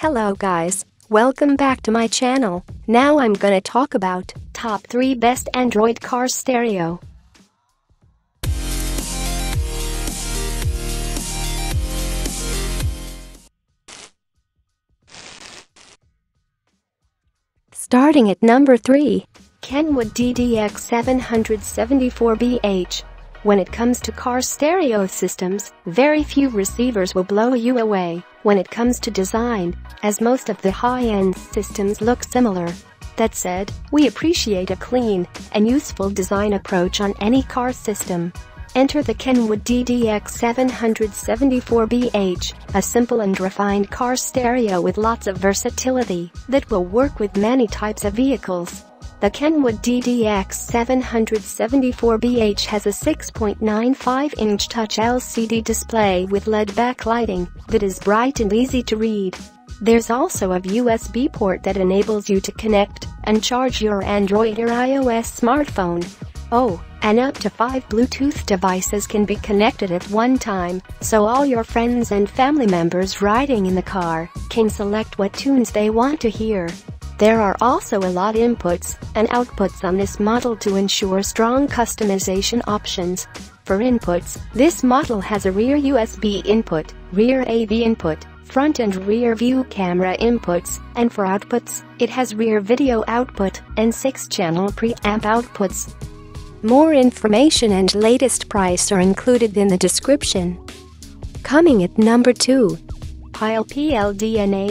Hello guys, welcome back to my channel. Now I'm gonna talk about top 3 best Android car stereo. Starting at number 3, Kenwood DDX774BH. When it comes to car stereo systems, very few receivers will blow you away when it comes to design, as most of the high-end systems look similar. That said, we appreciate a clean and useful design approach on any car system. Enter the Kenwood DDX774BH, a simple and refined car stereo with lots of versatility that will work with many types of vehicles. The Kenwood DDX774BH has a 6.95-inch touch LCD display with LED backlighting that is bright and easy to read. There's also a USB port that enables you to connect and charge your Android or iOS smartphone. Oh, and up to 5 Bluetooth devices can be connected at one time, so all your friends and family members riding in the car can select what tunes they want to hear. There are also a lot of inputs and outputs on this model to ensure strong customization options. For inputs, this model has a rear USB input, rear AV input, front and rear view camera inputs, and for outputs, it has rear video output and 6-channel preamp outputs. More information and latest price are included in the description. Coming at number 2, Pyle PLDNA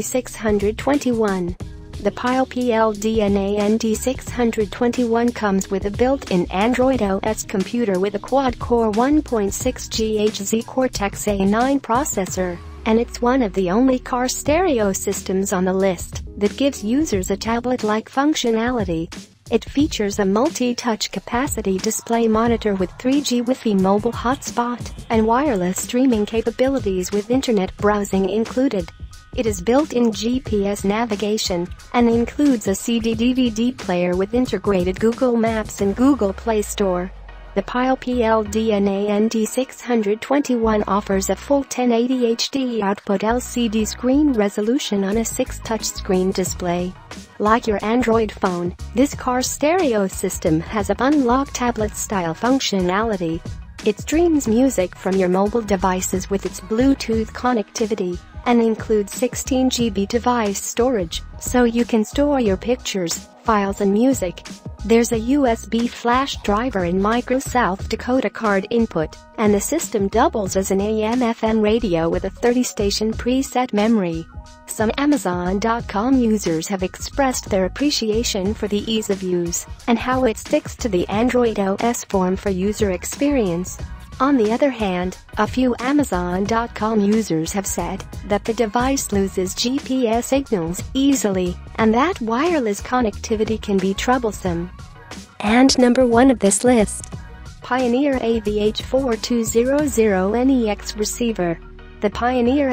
ND621. The Pyle PLDNA ND621 comes with a built-in Android OS computer with a quad-core 1.6 GHz Cortex-A9 processor, and it's one of the only car stereo systems on the list that gives users a tablet-like functionality. It features a multi-touch capacitive display monitor with 3G Wi-Fi mobile hotspot and wireless streaming capabilities with internet browsing included. It is built-in GPS navigation and includes a CD-DVD player with integrated Google Maps and Google Play Store. The Pyle PLDNA ND621 offers a full 1080 HD output LCD screen resolution on a 6 touchscreen display. Like your Android phone, this car stereo system has a unlock tablet-style functionality. It streams music from your mobile devices with its Bluetooth connectivity and includes 16 GB device storage, so you can store your pictures, files and music. There's a USB flash driver and Microsoft Dakota card input, and the system doubles as an AM/FM radio with a 30-station preset memory. Some Amazon.com users have expressed their appreciation for the ease of use and how it sticks to the Android OS form for user experience. On the other hand, a few Amazon.com users have said that the device loses GPS signals easily and that wireless connectivity can be troublesome. And number 1 of this list, Pioneer AVH4200NEX receiver. The Pioneer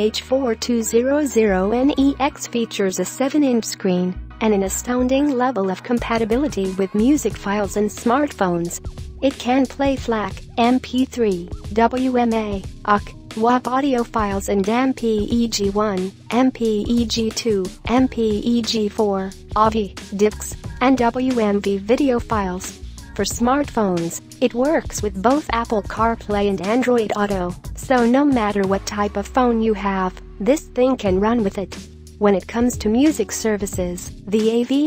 AVH4200NEX features a 7-inch screen and an astounding level of compatibility with music files and smartphones. It can play FLAC, MP3, WMA, OCC, WAV audio files and MPEG-1, MPEG-2, MPEG-4, AVI, DICS, and WMV video files. For smartphones, it works with both Apple CarPlay and Android Auto, so no matter what type of phone you have, this thing can run with it. When it comes to music services, the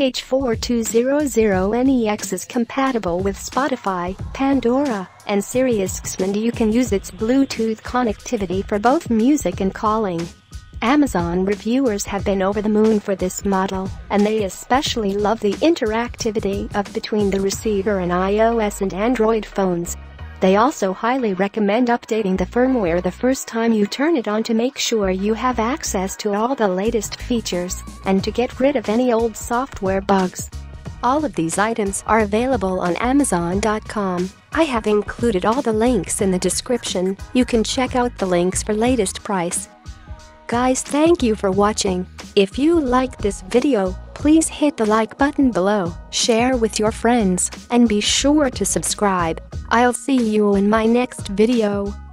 AVH4200NEX is compatible with Spotify, Pandora, and SiriusXM, and you can use its Bluetooth connectivity for both music and calling. Amazon reviewers have been over the moon for this model, and they especially love the interactivity between the receiver and iOS and Android phones. They also highly recommend updating the firmware the first time you turn it on to make sure you have access to all the latest features and to get rid of any old software bugs. All of these items are available on Amazon.com. I have included all the links in the description. You can check out the links for latest price. Guys, thank you for watching. If you liked this video, please hit the like button below, share with your friends, and be sure to subscribe. I'll see you in my next video.